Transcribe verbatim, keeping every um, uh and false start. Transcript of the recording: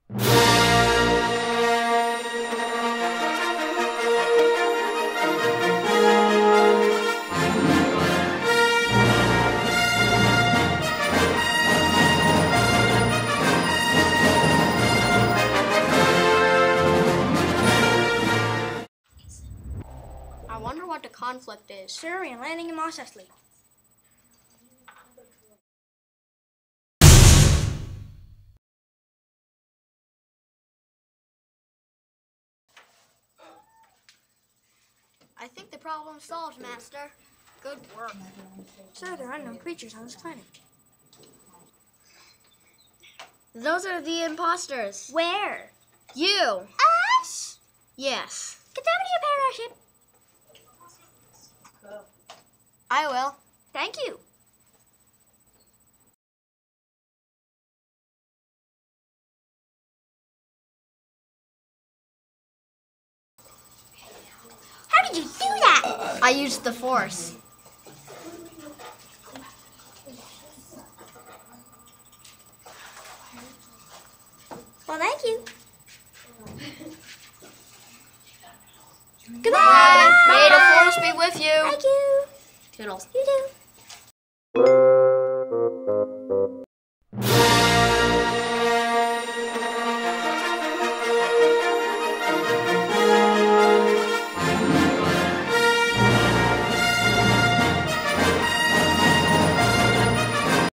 I wonder what the conflict is. Surrey and landing in Mos Eisley. I think the problem's solved, Master. Good work. So there are no creatures on this planet. Those are the imposters. Where? You. Us? Yes. Contaminate your paraship. I will. Thank you. How did you do that? I used the Force. Well, thank you. Goodbye. Bye. May the Force be with you. Thank you. Toodles. You too.